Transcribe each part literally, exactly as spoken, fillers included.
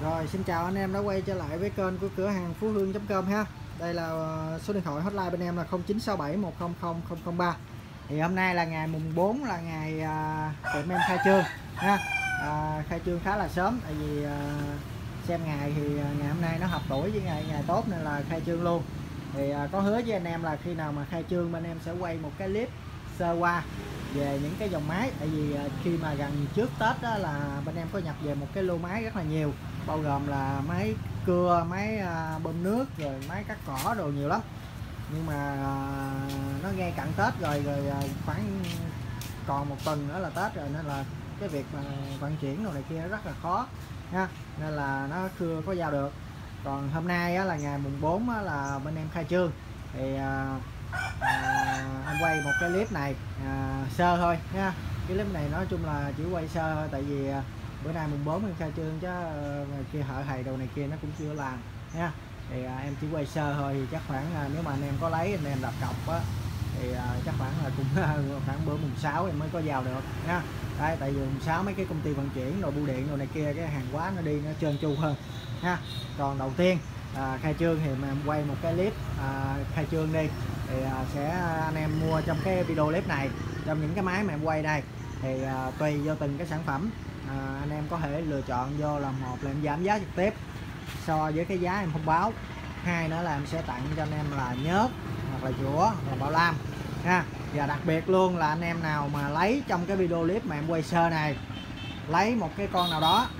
Rồi xin chào anh em đã quay trở lại với kênh của cửa hàng phú hương chấm com ha. Đây là số điện thoại hotline bên em là không chín sáu bảy một không không không không ba. Thì hôm nay là ngày mùng bốn, là ngày à, tiệm em khai trương ha. À, khai trương khá là sớm, tại vì à, xem ngày thì ngày hôm nay nó hợp tuổi với ngày ngày tốt nên là khai trương luôn. Thì à, có hứa với anh em là khi nào mà khai trương bên em sẽ quay một cái clip sơ qua về những cái dòng máy, tại vì khi mà gần trước Tết đó là bên em có nhập về một cái lô máy rất là nhiều, bao gồm là máy cưa, máy bơm nước, rồi máy cắt cỏ đồ nhiều lắm. Nhưng mà nó ngay cận Tết rồi, rồi khoảng còn một tuần nữa là Tết rồi, nên là cái việc mà vận chuyển đồ này kia rất là khó nha, nên là nó chưa có giao được. Còn hôm nay á, là ngày mùng bốn á, là bên em khai trương thì à, à, em quay một cái clip này à, sơ thôi nha. Cái clip này nói chung là chỉ quay sơ thôi, tại vì à, bữa nay mùng bốn em khai trương chứ ngày kia hở thầy đồ này kia nó cũng chưa làm nha. Thì à, em chỉ quay sơ thôi, thì chắc khoảng à, nếu mà anh em có lấy anh em đặt cọc á thì à, chắc khoảng là cũng khoảng bữa mùng sáu em mới có vào được nha. Đây, tại vì mùng sáu mấy cái công ty vận chuyển rồi bưu điện đồ này kia, cái hàng hóa nó đi nó trơn tru hơn ha. Còn đầu tiên à, khai trương thì em quay một cái clip à, khai trương đi, thì à, sẽ anh em mua trong cái video clip này, trong những cái máy mà em quay đây thì à, tùy vô từng cái sản phẩm à, anh em có thể lựa chọn vô là một là em giảm giá trực tiếp so với cái giá em thông báo, hai nữa là em sẽ tặng cho anh em là nhớt hoặc là dũa hoặc là bảo lam ha. Và đặc biệt luôn là anh em nào mà lấy trong cái video clip mà em quay sơ này, lấy một cái con nào đó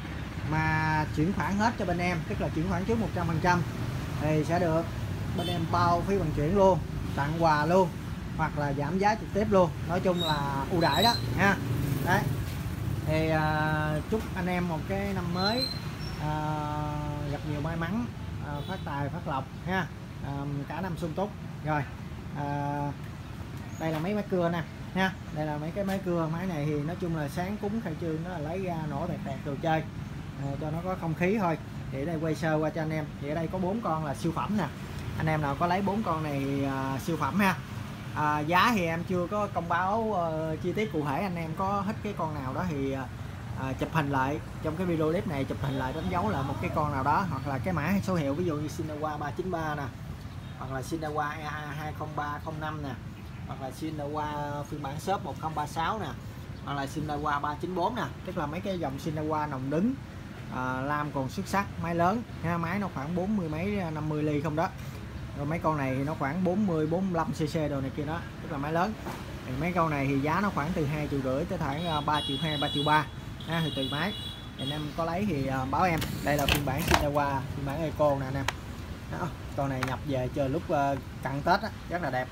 mà chuyển khoản hết cho bên em, tức là chuyển khoản trước một trăm phần trăm thì sẽ được bên em bao phí vận chuyển luôn, tặng quà luôn, hoặc là giảm giá trực tiếp luôn. Nói chung là ưu đãi đó nha. Đấy, thì à, chúc anh em một cái năm mới à, gặp nhiều may mắn, à, phát tài phát lộc ha, à, cả năm sung túc. Rồi à, đây là mấy máy cưa nè nha, đây là mấy cái máy cưa. Máy này thì nói chung là sáng cúng khai trương đó là lấy ra nổ tẹt tẹt đồ chơi à, cho nó có không khí thôi. Thì ở đây quay sơ qua cho anh em, thì ở đây có bốn con là siêu phẩm nè. Anh em nào có lấy bốn con này à, siêu phẩm ha. À, giá thì em chưa có công báo uh, chi tiết cụ thể. Anh em có thích cái con nào đó thì uh, chụp hình lại trong cái video clip này, chụp hình lại đánh dấu lại một cái con nào đó, hoặc là cái mã số hiệu, ví dụ như Shinawa ba chín ba nè, hoặc là Shinawa E A hai không ba không năm nè, hoặc là Shinawa phiên bản shop một không ba sáu nè, hoặc là Shinawa ba chín bốn nè, tức là mấy cái dòng Shinawa nòng đứng à, lam còn xuất sắc, máy lớn ha. Máy nó khoảng bốn mươi mấy năm mươi ly không đó. Rồi mấy con này thì nó khoảng bốn mươi bốn mươi lăm cc đồ này kia đó, tức là máy lớn. Thì mấy con này thì giá nó khoảng từ hai triệu rưỡi tới khoảng ba triệu hai, ba triệu ba ha, thì tùy máy. Thì anh em có lấy thì uh, báo em. Đây là phiên bản Shinawa, phiên bản Eco nè anh em. Đó, con này nhập về chờ lúc uh, cận Tết á, rất là đẹp.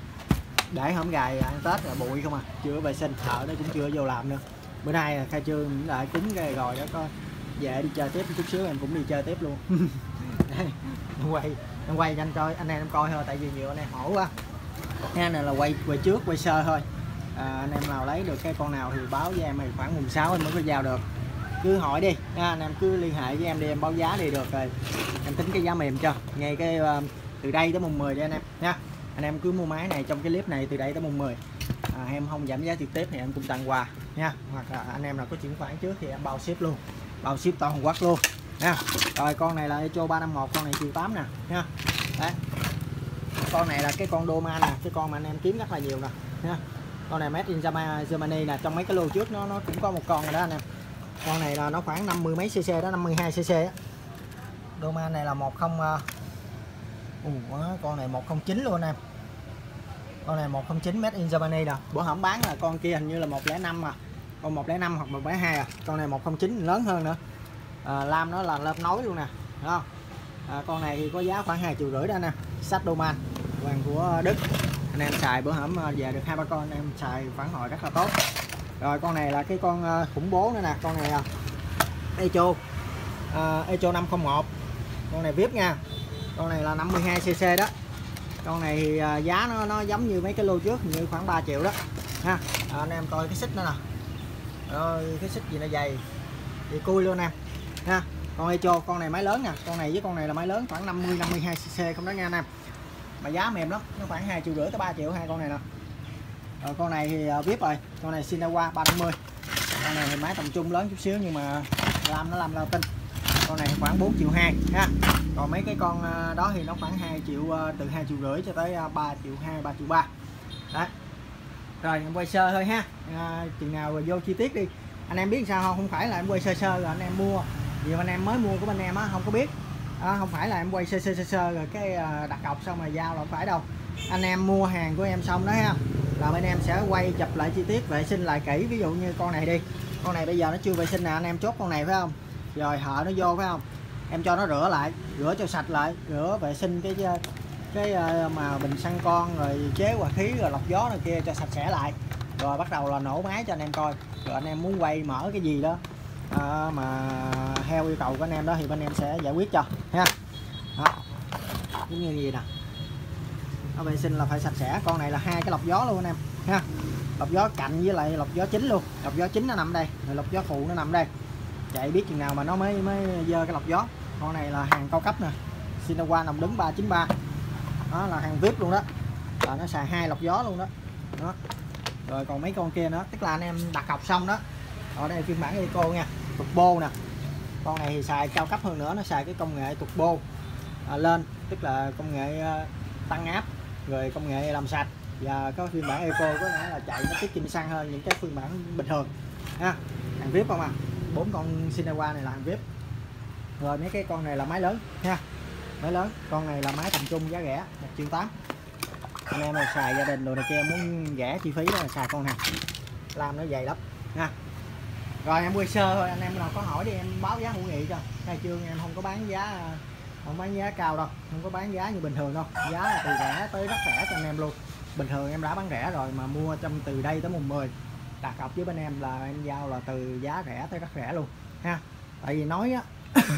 Để hổng gài ăn Tết là bụi không à, chưa vệ sinh, thợ nó cũng chưa vô làm nữa. Bữa nay khai trương lại cúng cái rồi đó, có về đi chơi tiếp chút xíu em cũng đi chơi tiếp luôn. Đây, em quay em quay cho anh coi, anh em coi thôi, tại vì nhiều anh em hổ quá nha, này là quay quay trước quay sơ thôi. À, anh em nào lấy được cái con nào thì báo với em, thì khoảng mùng sáu em mới có giao được. Cứ hỏi đi nha, anh em cứ liên hệ với em đi, em báo giá đi được rồi em tính cái giá mềm cho ngay cái uh, từ đây tới mùng mười đi anh em nha. Anh em cứ mua máy này trong cái clip này từ đây tới mùng mười à, em không giảm giá trực tiếp thì em cũng tặng quà nha, hoặc là anh em nào có chuyển khoản trước thì em bao ship luôn, bao ship toàn quốc luôn nha. Rồi con này là Echo ba năm một, con này triệu tám nè nha. Đấy, con này là cái con Doma nè, cái con mà anh em kiếm rất là nhiều nè nha. Con này made in Germany nè, trong mấy cái lô trước nó nó cũng có một con rồi đó anh em. Con này là nó khoảng năm mươi mấy cc đó, năm mươi hai cc á. Doma này là một không uh, con này một không chín luôn anh em. Con này một không chín made in Germany nè. Bữa hổm bán là con kia hình như là một không năm mà, con một không năm hoặc một không hai à. Con này một không chín lớn hơn nữa. À, lam nó là lam nối luôn nè, đúng không? À, con này thì có giá khoảng hai triệu rưỡi đó anh em. Sách Doman vàng của Đức, anh em xài bữa hổm về được hai ba con, anh em xài phản hồi rất là tốt. Rồi con này là cái con khủng bố nữa nè, con này là Echo uh, Echo năm không một, con này vê i pê nha. Con này là năm mươi hai cc đó. Con này thì uh, giá nó nó giống như mấy cái lô trước, như khoảng ba triệu đó ha. À, anh em coi cái xích nữa nè, rồi cái xích gì nó dày thì cui luôn em ha. Con Echo, con này máy lớn nè, con này với con này là máy lớn khoảng năm mươi năm mươi hai cc không đó nha anh em. Mà giá mềm lắm, nó khoảng hai triệu rưỡi tới ba triệu hai con này nè. Rồi con này thì uh, vê i pê rồi, con này Shinawa ba năm mươi. Con này thì máy tầm trung lớn chút xíu nhưng mà làm nó làm lao tinh. con này khoảng bốn triệu hai ha. Còn mấy cái con đó thì nó khoảng hai triệu, từ hai triệu rưỡi cho tới ba triệu hai, ba triệu ba. Đấy. Rồi em quay sơ thôi ha. À, chừng nào rồi vô chi tiết đi. Anh em biết sao không? Không phải là em quay sơ sơ rồi anh em mua. Vì anh em mới mua của bên em á không có biết. À, không phải là em quay sơ sơ sơ, sơ rồi cái đặt cọc xong rồi giao là không phải đâu. Anh em mua hàng của em xong đó ha, là bên em sẽ quay chụp lại chi tiết, vệ sinh lại kỹ. Ví dụ như con này đi, con này bây giờ nó chưa vệ sinh nè, anh em chốt con này phải không, rồi hở nó vô phải không, em cho nó rửa lại, rửa cho sạch lại, rửa vệ sinh cái cái mà bình xăng con rồi chế hòa khí rồi lọc gió này kia cho sạch sẽ lại, rồi bắt đầu là nổ máy cho anh em coi. Rồi anh em muốn quay mở cái gì đó à, mà theo yêu cầu của anh em đó thì bên em sẽ giải quyết cho ha. Đó. Giống như gì nè, nó vệ sinh là phải sạch sẽ. Con này là hai cái lọc gió luôn anh em ha, lọc gió cạnh với lại lọc gió chính luôn. Lọc gió chính nó nằm đây, rồi lọc gió phụ nó nằm đây. Chạy biết chừng nào mà nó mới mới dơ cái lọc gió. Con này là hàng cao cấp nè, Sinowa nằm đứng ba chín ba, đó là hàng vê i pê luôn đó, là nó xài hai lọc gió luôn đó. Đó. Rồi còn mấy con kia nữa, tức là anh em đặt cọc xong đó. Ở đây phiên bản Eco nha, turbo nè. Con này thì xài cao cấp hơn nữa, nó xài cái công nghệ turbo à, lên, tức là công nghệ uh, tăng áp, rồi công nghệ làm sạch. Và có phiên bản Eco có nghĩa là chạy nó tiết kiệm xăng hơn những cái phiên bản bình thường ha. Hàng vê i pê không à, bốn con Sinowa này là hàng vê i pê. Rồi mấy cái con này là máy lớn ha, máy lớn. Con này là máy tầm trung giá rẻ một triệu tám. Anh em là xài gia đình đồ này kia muốn rẻ chi phí đó là xài con này, làm nó dày lắm nha. Rồi em quay sơ thôi, anh em nào có hỏi đi em báo giá hữu nghị cho. Khai trương em không có bán giá, không bán giá cao đâu, không có bán giá như bình thường đâu, giá là từ rẻ tới rất rẻ cho anh em luôn. Bình thường em đã bán rẻ rồi mà mua trong từ đây tới mùng mười đặt cọc với bên em là em giao là từ giá rẻ tới rất rẻ luôn ha. Tại vì nói á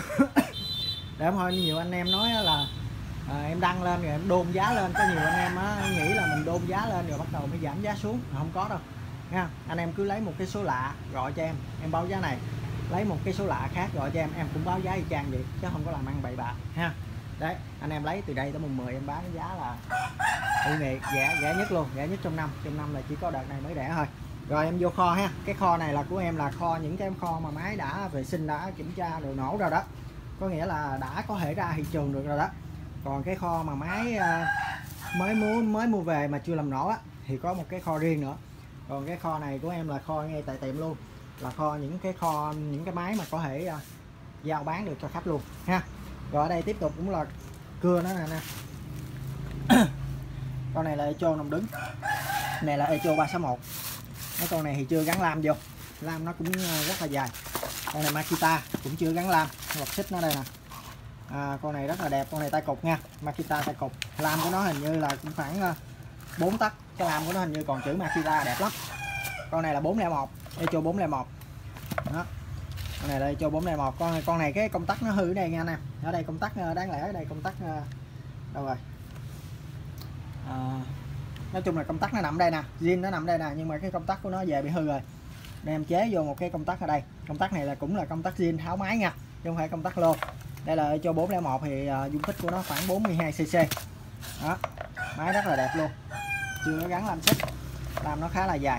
để thôi nhiều anh em nói là à, em đăng lên rồi em đôn giá lên, có nhiều anh em á nghĩ là mình đôn giá lên rồi bắt đầu mới giảm giá xuống, không có đâu nha. Anh em cứ lấy một cái số lạ gọi cho em em báo giá này, lấy một cái số lạ khác gọi cho em em cũng báo giá y chang vậy, chứ không có làm ăn bậy bạ ha. Đấy, anh em lấy từ đây tới mùng mười em bán giá là hữu nghị, rẻ rẻ nhất luôn, rẻ nhất trong năm, trong năm là chỉ có đợt này mới rẻ thôi. Rồi em vô kho ha, cái kho này là của em là kho những cái kho mà máy đã vệ sinh, đã kiểm tra đồ nổ rồi đó, có nghĩa là đã có thể ra thị trường được rồi đó. Còn cái kho mà máy mới mua mới mua về mà chưa làm nổ á thì có một cái kho riêng nữa. Còn cái kho này của em là kho ngay tại tiệm luôn, là kho những cái kho những cái máy mà có thể uh, giao bán được cho khách luôn ha. Rồi ở đây tiếp tục cũng là cưa nó nè nè. Con này là Echo nằm đứng, này là Echo ba sáu một. Mấy con này thì chưa gắn lam vô, lam nó cũng rất là dài. Con này Makita cũng chưa gắn lam, hoặc xích nó đây nè. À, con này rất là đẹp, con này tay cục nha, Makita tay cục. Lam của nó hình như là cũng khoảng uh, bốn tấc, cái lam của nó hình như còn chữ Makita đẹp lắm. Con này là bốn không một, Echo bốn không một đó. Con này là Echo bốn không một. Con này, con này cái công tắc nó hư ở đây nha nè, ở đây công tắc đáng lẽ ở đây công tắc đâu rồi à, nói chung là công tắc nó nằm đây nè, zin nó nằm đây nè, nhưng mà cái công tắc của nó về bị hư rồi nên em chế vô một cái công tắc ở đây. Công tắc này là cũng là công tắc zin tháo máy nha, chứ không phải công tắc lô. Đây là Echo bốn không một thì uh, dung tích của nó khoảng bốn mươi hai xê xê đó, máy rất là đẹp luôn, chưa có gắn lam xích, lam nó khá là dài.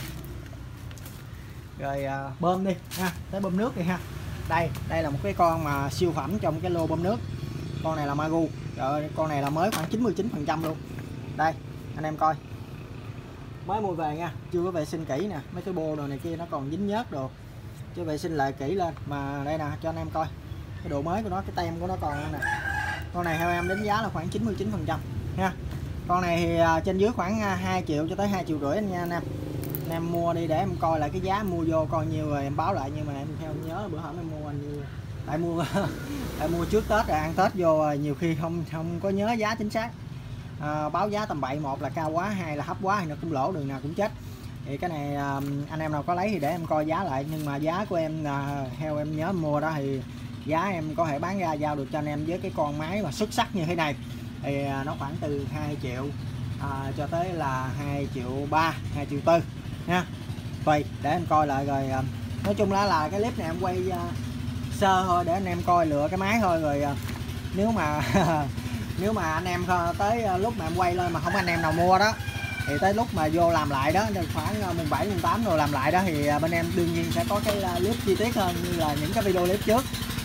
Rồi uh, bơm đi ha, tới bơm nước đi ha. Đây đây là một cái con mà siêu phẩm trong cái lô bơm nước. Con này là Magu, rồi con này là mới khoảng chín mươi chín phần trăm luôn. Đây anh em coi, mới mua về nha, chưa có vệ sinh kỹ nè, mấy cái bô đồ này kia nó còn dính nhớt đồ, chưa vệ sinh lại kỹ lên. Mà đây nè cho anh em coi cái độ mới của nó, cái tem của nó còn nè. Con này theo em đánh giá là khoảng chín mươi chín phần trăm ha. Con này thì trên dưới khoảng hai triệu cho tới hai triệu rưỡi anh nha anh em. Anh em mua đi để em coi lại cái giá mua vô coi nhiêu rồi em báo lại, nhưng mà em theo nhớ bữa hổm em mua anh như tại mua tại mua trước Tết rồi ăn Tết vô nhiều khi không không có nhớ giá chính xác. À, báo giá tầm bậy, một là cao quá, hai là thấp quá thì nó cũng lỗ, đường nào cũng chết. Thì cái này anh em nào có lấy thì để em coi giá lại, nhưng mà giá của em theo em nhớ mua đó thì giá em có thể bán ra giao được cho anh em với cái con máy mà xuất sắc như thế này thì nó khoảng từ hai triệu à, cho tới là hai triệu ba, hai triệu tư nha, tùy để em coi lại. Rồi nói chung là là cái clip này em quay uh, sơ thôi để anh em coi lựa cái máy thôi. Rồi uh, nếu mà nếu mà anh em tới lúc mà em quay lên mà không anh em nào mua đó thì tới lúc mà vô làm lại đó khoảng mùng bảy mùng tám rồi làm lại đó thì bên em đương nhiên sẽ có cái clip chi tiết hơn như là những cái video clip trước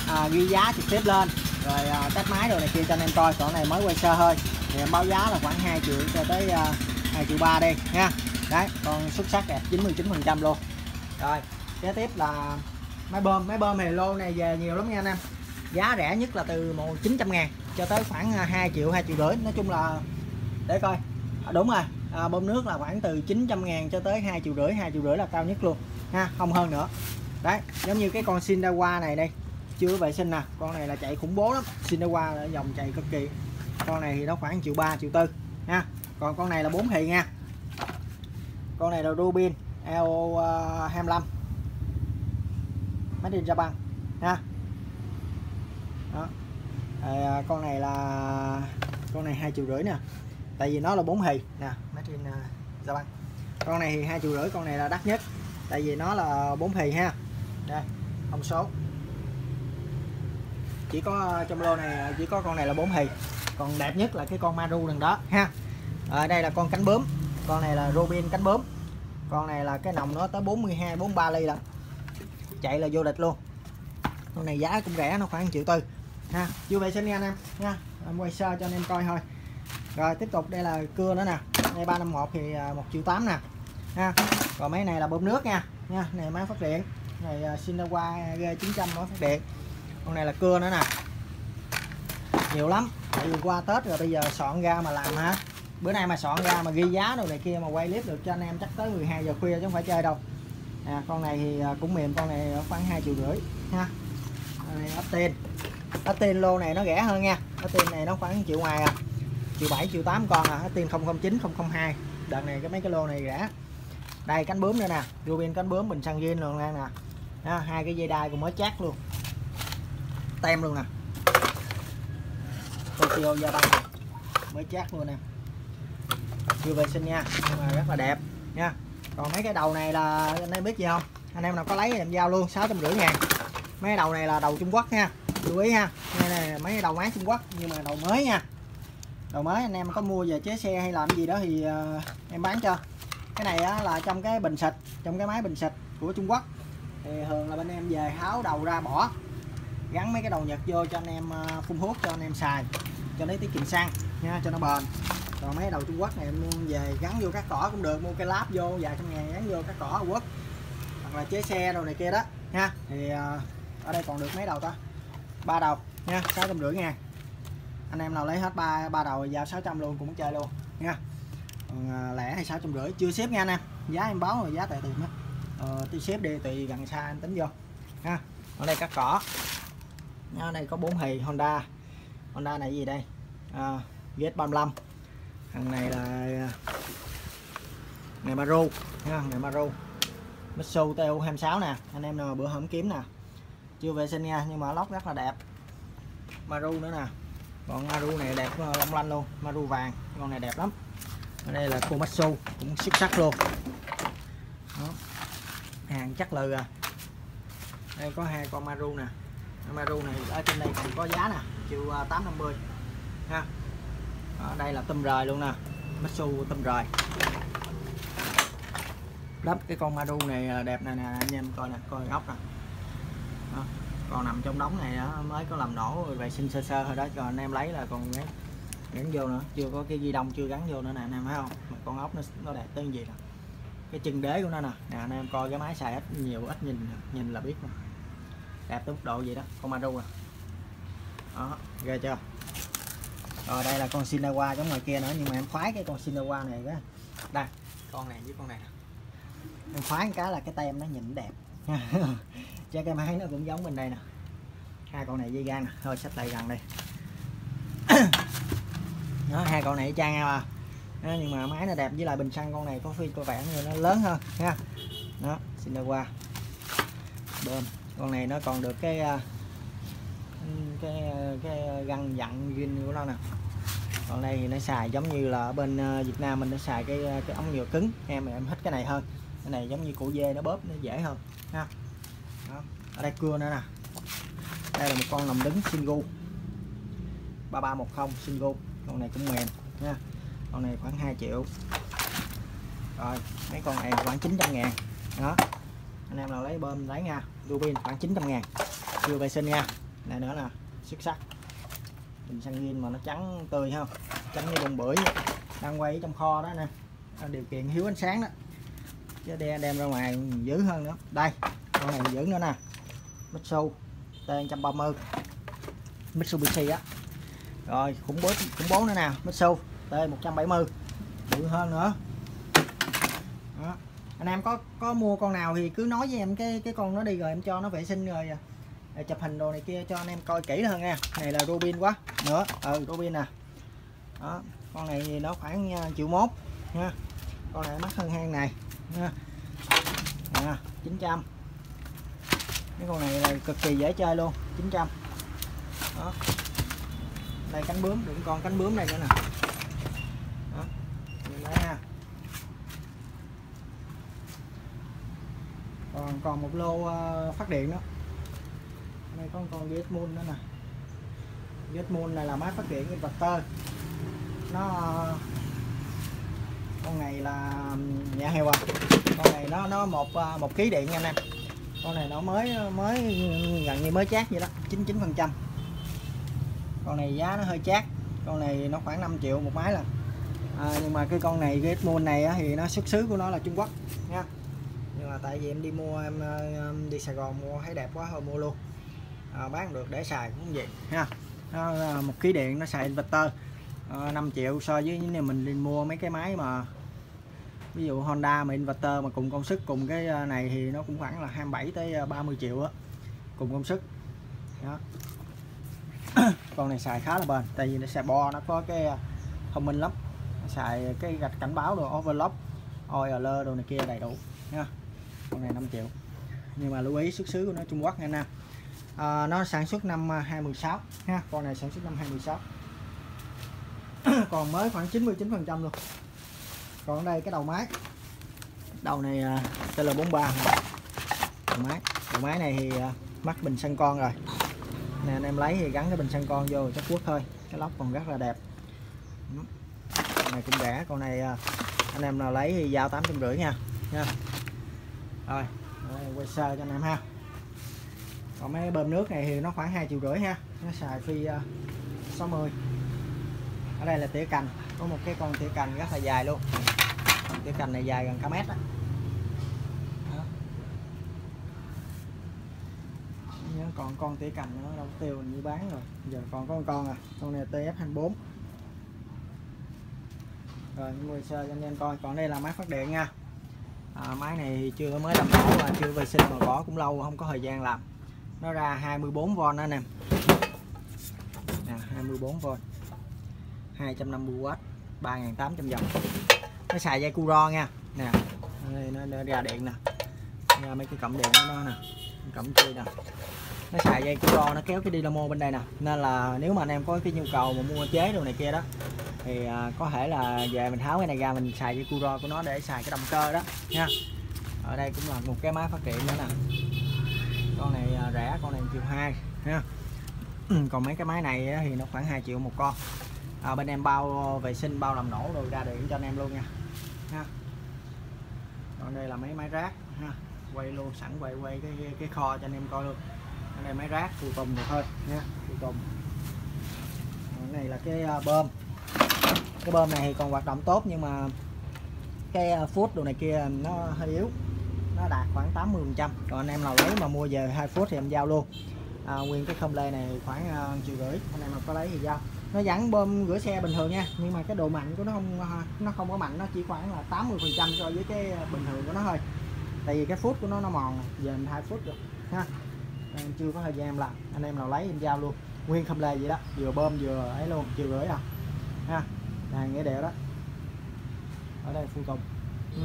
à, ghi giá trực tiếp lên rồi à, test máy đồ này kia cho anh em coi. Còn này mới quay sơ thôi thì em báo giá là khoảng hai triệu cho tới à, hai triệu ba đi nha. Đấy, con xuất sắc đẹp chín mươi chín phần trăm luôn. Rồi kế tiếp là máy bơm. Máy bơm thì lô này về nhiều lắm nha anh em. Giá rẻ nhất là từ một chín trăm ngàn cho tới khoảng hai triệu hai triệu rưỡi. Nói chung là để coi à, đúng rồi, à, bơm nước là khoảng từ chín trăm ngàn cho tới hai triệu rưỡi, hai triệu rưỡi là cao nhất luôn ha, không hơn nữa. Đấy, giống như cái con Shindawa này đây, chưa vệ sinh nè, con này là chạy khủng bố lắm. Shindawa là dòng chạy cực kỳ. Con này thì nó khoảng triệu ba triệu tư nha. Còn con này là bốn thì nha. Con này là Rubin E O hai mươi lăm made in Japan ha. Đó. À, con này là con này hai triệu rưỡi nè, tại vì nó là bốn thì nè, made in Japan. Con này thì hai triệu rưỡi, con này là đắt nhất tại vì nó là bốn thì ha. Đây, thông số chỉ có trong lô này chỉ có con này là bốn thì, còn đẹp nhất là cái con Maru đằng đó ha. Ở đây là con cánh bướm, con này là Rubin cánh bướm. Con này là cái nòng nó tới bốn mươi hai bốn mươi ba ly lận, chạy là vô địch luôn. Con này giá cũng rẻ, nó khoảng triệu tư ha. Chưa vệ sinh nha anh em nha, em quay sơ cho anh em coi thôi. Rồi tiếp tục đây là cưa nữa nè, đây ba năm một thì một triệu tám nè ha. Còn mấy này là bơm nước nha nha, này máy phát điện này, Shindawa G chín trăm máy phát điện. Con này là cưa nữa nè, nhiều lắm tại vì qua Tết rồi bây giờ soạn ra mà làm hả, bữa nay mà soạn ra mà ghi giá đồ này kia mà quay clip được cho anh em chắc tới mười hai giờ khuya chứ không phải chơi đâu. À, con này thì cũng mềm, con này khoảng hai triệu rưỡi ha. Con này Austin Austin lô này nó rẻ hơn nha. Austin này nó khoảng triệu ngoài à, triệu bảy triệu tám con à. Austin không không chín không không hai, đợt này cái mấy cái lô này rẻ. Đây cánh bướm nữa nè, Rubin cánh bướm bình xăng zin luôn nè. Đó, hai cái dây đai cũng mới chát luôn, tem luôn nè, Tokyo Japan mới chát luôn nè, chưa vệ sinh nha, nhưng mà rất là đẹp nha. Còn mấy cái đầu này là anh em biết gì không, anh em nào có lấy em giao luôn sáu trăm rưỡi ngàn. Mấy cái đầu này là đầu Trung Quốc nha, lưu ý ha. Đây này mấy cái đầu máy Trung Quốc nhưng mà đầu mới nha, đầu mới. Anh em có mua về chế xe hay làm gì đó thì uh, em bán cho. Cái này á, là trong cái bình xịt, trong cái máy bình xịt của Trung Quốc thì thường là bên em về tháo đầu ra bỏ, gắn mấy cái đầu Nhật vô cho anh em uh, phun hút cho anh em xài cho lấy tiết kiệm xăng nha, cho nó bền. Còn mấy đầu Trung Quốc này em mua về gắn vô các cỏ cũng được, mua cái láp vô vài trăm ngàn gắn vô các cỏ Trung Quốc hoặc là chế xe đồ này kia đó nha. Thì uh, ở đây còn được mấy đầu ta, ba đầu nha, sáu trăm rưỡi ngàn. Anh em nào lấy hết ba ba đầu giao sáu trăm luôn cũng chơi luôn nha. Còn uh, lẻ thì sáu trăm rưỡi chưa xếp nha anh em, giá em báo rồi giá tại tiền đó. Ờ, tôi xếp đi tùy gần xa anh tính vô ha. Ở đây các cỏ, ở đây có bốn thì Honda. Honda này gì đây, à, G S ba mươi lăm. Thằng này là này Maru nha, này Maru Mitsu T U hai mươi sáu nè. Anh em nào bữa hổm kiếm nè, chưa vệ sinh nha nhưng mà lóc rất là đẹp. Maru nữa nè, còn Maru này đẹp long lanh luôn, Maru vàng, con này đẹp lắm. Ở đây là Komatsu cũng xuất sắc luôn đó. Hàng chắc lừ à. Đây có hai con Maru nè, Maru này ở trên đây còn có giá nè, triệu tám năm mươi ha. Ở đây là tôm rời luôn nè, Mitsu tôm rời lắp. Cái con Maru này đẹp này nè anh em coi nè, coi ốc nè đó. Còn nằm trong đống này đó, mới có làm nổ vệ sinh sơ sơ thôi đó, còn anh em lấy là còn gắn, gắn vô nữa, chưa có cái ghi đông chưa gắn vô nữa nè anh em thấy không. Mà con ốc nó, nó đẹp tới gì nè, cái chân đế của nó nè nè anh em coi cái máy xài ít nhiều ít nhìn nhìn là biết nè, đẹp tới mức độ gì đó. Con Maru nè đó, ghê chưa. Rồi đây là con Shindawa giống ngoài kia nữa, nhưng mà em khoái cái con Shindawa này đó. Đây con này với con này nè, em khoái cái là cái tem nó nhìn đẹp chứ cái máy nó cũng giống bên đây nè. Hai con này dây gan nè, thôi xách lại gần đây đó, hai con này trang nhau à đó, nhưng mà máy nó đẹp, với lại bình xăng con này có phi có vẻ như nó lớn hơn nha. Đó Shindawa bơm, con này nó còn được cái cái cái găng dặn zin của nó nè. Còn đây thì nó xài giống như là ở bên Việt Nam mình nó xài cái cái ống nhựa cứng, em em thích cái này hơn. Cái này giống như cổ dê nó bóp nó dễ hơn ha. Đó. Ở đây cưa nữa nè, đây là một con nòng đứng Singu ba ba một không Singu, con này cũng mềm nha. Con này khoảng hai triệu. Rồi mấy con này khoảng chín trăm ngàn đó. Anh em nào lấy bơm lấy nha, Rubin khoảng chín trăm ngàn, chưa vệ sinh nha. này nữa nè, xuất sắc. Bình xăng zin mà nó trắng tươi ha, trắng như bông bưởi, đang quay ở trong kho đó nè, điều kiện thiếu ánh sáng đó, chứ đem đem ra ngoài dữ hơn nữa. Đây con này dữ nữa nè, Mitsu T một trăm ba mươi Mitsubishi á. Rồi khủng bố khủng bố nữa nè, Mitsu T một trăm bảy mươi dữ hơn nữa đó. Anh em có có mua con nào thì cứ nói với em cái cái con nó đi, rồi em cho nó vệ sinh rồi, rồi chụp hình đồ này kia cho anh em coi kỹ hơn nha. Này là Rubin quá nữa, ừ Rubin nè đó. Con này thì nó khoảng triệu mốt nha, con này mắc hơn hang này nha. À, chín trăm. Cái con này là cực kỳ dễ chơi luôn, chín trăm đó. Đây cánh bướm, đừng con cánh bướm này nữa nè đó. Nhìn đấy ha. Còn còn một lô uh, phát điện đó. Đây có con Getmoon nữa nè. Getmoon này là máy phát điện inverter. Nó uh, con này là nhả heo à. Con này nó nó một uh, một ký điện nha anh em. Con này nó mới mới gần như mới chát vậy đó, chín mươi chín phần trăm. Con này giá nó hơi chát. Con này nó khoảng năm triệu một máy là. À, nhưng mà cái con này Getmoon này á, thì nó xuất xứ của nó là Trung Quốc nha. Nhưng mà tại vì em đi mua, em, em đi Sài Gòn mua thấy đẹp quá thôi mua luôn. À, bán được để xài cũng vậy ha. Nó, một ký điện nó xài inverter à, năm triệu, so với nếu mình đi mua mấy cái máy mà ví dụ Honda mà inverter mà cùng công suất cùng cái này thì nó cũng khoảng là hai mươi bảy tới ba mươi triệu á, cùng công suất đó. Con này xài khá là bền, tại vì nó xài bo, nó có cái thông minh lắm, nó xài cái gạch cảnh báo đồ overlock, oil đồ này kia đầy đủ nha. Con này năm triệu, nhưng mà lưu ý xuất xứ của nó Trung Quốc nha Nam. À, nó sản xuất năm hai mươi sáu ha, con này sản xuất năm hai mươi sáu. Còn mới khoảng chín mươi chín phần trăm luôn. Còn ở đây cái đầu máy, đầu này T L bốn mươi ba đầu máy. Đầu máy này thì mắc bình xăng con rồi nè, anh em lấy thì gắn cái bình xăng con vô chắc quất thôi, cái lốc còn rất là đẹp. Con này cũng rẻ, con này anh em nào lấy thì giao tám trăm rưỡi nha nha. Rồi đây, quay sơ cho anh em ha. Còn mấy bơm nước này thì nó khoảng hai triệu rưỡi ha, nó xài phi uh, sáu mươi. Ở đây là tỉa cành, có một cái con tỉa cành rất là dài luôn, tỉa cành này dài gần cả mét đó. Đó. Nhớ còn con tỉa cành nữa đâu tiêu như bán rồi, giờ còn có con con à, con này T F hai mươi bốn. Rồi quay sơ cho anh em coi. Còn đây là máy phát điện nha. À, máy này chưa mới làm mẫu và chưa vệ sinh mà gõ cũng lâu, không có thời gian làm. Nó ra hai mươi bốn vôn đó anh em nè, hai mươi bốn vôn, hai trăm năm mươi oát, ba nghìn tám trăm dòng. Nó xài dây Curo nha nè, đây nó, nó ra điện nè, ra mấy cái cổng điện của nó nè, cổng chui nè, nó xài dây Curo, nó kéo cái dynamo bên đây nè, nên là nếu mà anh em có cái nhu cầu mà mua chế đồ này kia đó thì à, có thể là về mình tháo cái này ra, mình xài dây Curo của nó để xài cái động cơ đó nha. Ở đây cũng là một cái máy phát điện nữa nè. Con này rẻ, con này một triệu hai ha. Còn mấy cái máy này thì nó khoảng hai triệu một con. À, bên em bao vệ sinh, bao làm nổ rồi ra điện cho anh em luôn nha ha. Còn đây là mấy máy rác ha, quay luôn sẵn quay quay cái cái kho cho anh em coi luôn. Ở đây máy rác phụ tùng rồi thôi nha, phụ tùng. Còn này là cái bơm. Cái bơm này thì còn hoạt động tốt, nhưng mà cái phút đồ này kia nó hơi yếu, nó đạt khoảng tám mươi phần trăm. Còn anh em nào lấy mà mua về hai phút thì em giao luôn. À, nguyên cái không lê này khoảng uh, triệu rưỡi, anh em nào có lấy thì giao. Nó vẫn bơm rửa xe bình thường nha, nhưng mà cái độ mạnh của nó không nó không có mạnh, nó chỉ khoảng là tám mươi phần trăm so với cái bình thường của nó thôi. Tại vì cái phút của nó nó mòn, giờ mình hai phút rồi ha. Em chưa có thời gian em làm, anh em nào lấy em giao luôn. Nguyên không lê vậy đó, vừa bơm vừa ấy luôn, triệu rưỡi à ha. Này nghĩa đèo đó. Ở đây phụ tùng. Ừ.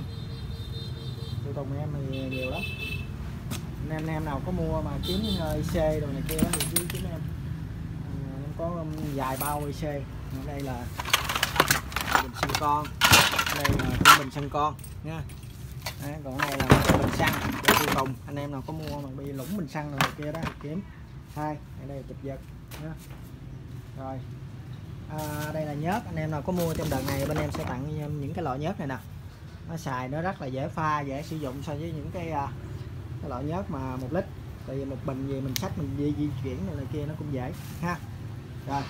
Phụ tùng em thì nhiều lắm. Anh em, em nào có mua mà kiếm i xê đồ này kia đó thì cứ kiếm em. À, em có vài bao i xê. Ở đây là bình xăng con, ở đây là cũng bình xăng con nha. Đấy, còn này là bình xăng để phụ tùng. Anh em nào có mua mà bị lũng bình xăng rồi này kia đó kiếm. Hai, ở đây là chụp giật nha. Rồi. À, đây là nhớt, anh em nào có mua trong đợt này bên em sẽ tặng những cái loại nhớt này nè. Nó xài nó rất là dễ pha, dễ sử dụng so với những cái, cái loại nhớt mà một lít T tại vì một bình về mình xách mình di, di chuyển này, này kia nó cũng dễ ha. Rồi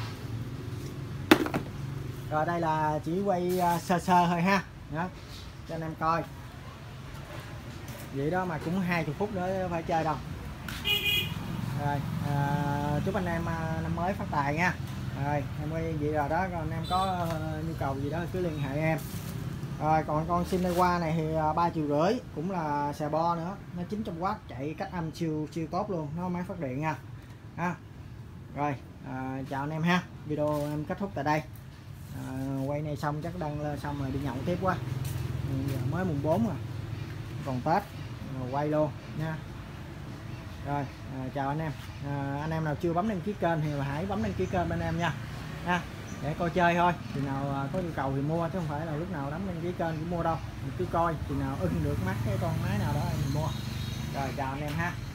rồi đây là chỉ quay uh, sơ sơ thôi ha, đó cho anh em coi vậy đó mà cũng hai mươi phút nữa phải chơi đâu. Rồi à, chúc anh em uh, năm mới phát tài nha. Rồi em quay vậy rồi đó, còn anh em có uh, nhu cầu gì đó cứ liên hệ em. Rồi còn con Shinnewa này thì ba triệu rưỡi, cũng là xà bo nữa, nó chín trăm oát chạy cách âm siêu siêu tốt luôn, nó máy phát điện nha. Ha. Rồi à, chào anh em ha, video em kết thúc tại đây. À, quay này xong chắc đăng lên xong rồi đi nhậu tiếp quá. Giờ mới mùng bốn rồi, còn Tết rồi quay luôn nha. Rồi à, chào anh em. À, anh em nào chưa bấm đăng ký kênh thì hãy bấm đăng ký kênh bên em nha. Ha. Để coi chơi thôi, thì nào có nhu cầu thì mua, chứ không phải là lúc nào đóng đăng ký kênh cũng mua đâu, mình cứ coi thì nào ưng được mắt cái con máy nào đó mình mua. Rồi chào anh em ha.